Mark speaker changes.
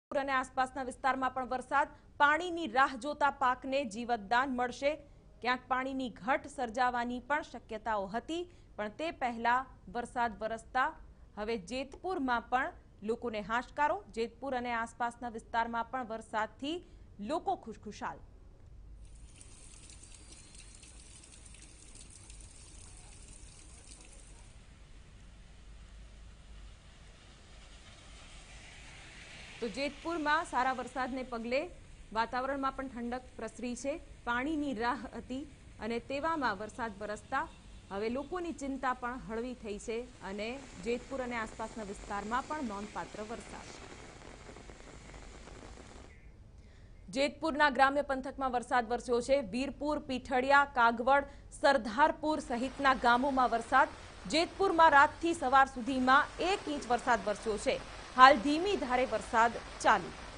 Speaker 1: અને આસપાસના વિસ્તારમાં પણ વરસાદ પાણીની રાહ જોતા પાકને જીવતદાન મળશે। ક્યાંક પાણીની ઘટ સર્જાવાની પણ શક્યતાઓ હતી, પણ તે પહેલા વરસાદ વરસતા હવે જેતપુરમાં પણ લોકોને હાશકારો। જેતપુર અને આસપાસના વિસ્તારમાં પણ વરસાદથી લોકો ખુશખુશાલ। તો જેતપુરમાં સારા વરસાદને પગલે વાતાવરણમાં પણ ઠંડક પ્રસરી છે। પાણીની રાહ હતી અને તેવામાં વરસાદ વરસતા હવે લોકોની ચિંતા પણ હળવી થઈ છે અને જેતપુર અને આસપાસના વિસ્તારમાં પણ નોંધપાત્ર વરસાદ। જેતપુરના ગ્રામ્ય પંથકમાં વરસાદ વરસ્યો છે। વીરપુર, પીઠડિયા, કાગવડ, સરદારપુર સહિતના ગામોમાં વરસાદ। જેતપુરમાં રાતથી સવાર સુધીમાં 1 ઇંચ વરસાદ વરસ્યો છે। હાલ ધીમી ધારે વરસાદ ચાલુ।